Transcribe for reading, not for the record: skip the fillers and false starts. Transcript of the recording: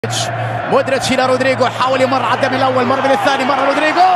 مودريتش الى رودريجو، حاول يمر، عدى من الاول، مر من الثاني، مر رودريجو